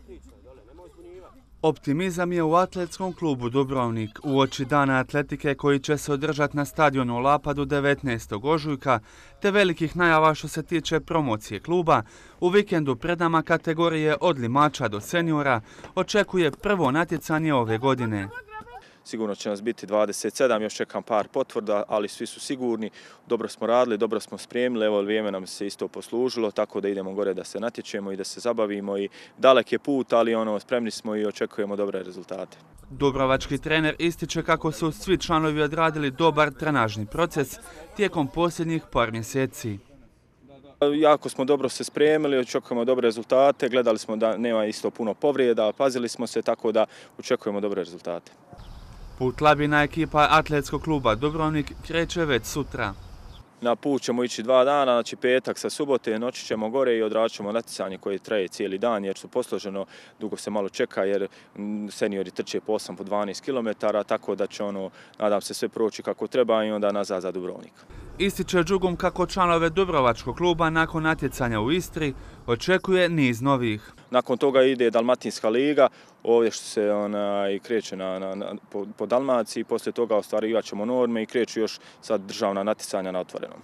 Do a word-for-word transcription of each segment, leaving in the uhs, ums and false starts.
Optimizam je u atletskom klubu Dubrovnik. Uoči dana atletike koji će se održati na stadionu u Lapadu devetnaestog ožujka, te velikih najava što se tiče promocije kluba, u vikendu pred nama kategorije od limača do seniora očekuje prvo natjecanje ove godine. Sigurno će nas biti dvadeset sedam, još čekam par potvrda, ali svi su sigurni. Dobro smo radili, dobro smo spremili, evo vrijeme nam se isto poslužilo, tako da idemo gore da se natječemo i da se zabavimo. I dalek je put, ali ono, spremni smo i očekujemo dobre rezultate. Dubrovački trener ističe kako su svi članovi odradili dobar trenažni proces tijekom posljednjih par mjeseci. Jako smo dobro se spremili, očekujemo dobre rezultate, gledali smo da nema isto puno povrijeda, pazili smo se, tako da očekujemo dobre rezultate. Put Labina ekipa atletskog kluba Dubrovnik kreće već sutra. Na put ćemo ići dva dana, znači petak sa subote, noći ćemo gore i odradit ćemo natjecanje koje traje cijeli dan jer su posloženo, dugo se malo čeka jer seniori trče po osam po dvanaest kilometara, tako da će ono, nadam se, sve proći kako treba i onda nazad za Dubrovnik. Ističe Đugum kako članove Dubrovačkog kluba nakon natjecanja u Istri očekuje niz novih. Nakon toga ide Dalmatinska liga, ovdje što se ona i kreće na, na, na, po, po Dalmaciji, poslije toga ostvarivat ćemo norme i kreću još sad državna natjecanja na otvorenom.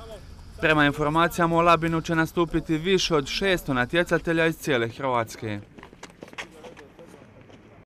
Prema informacijama u Labinu će nastupiti više od šesto natjecatelja iz cijele Hrvatske.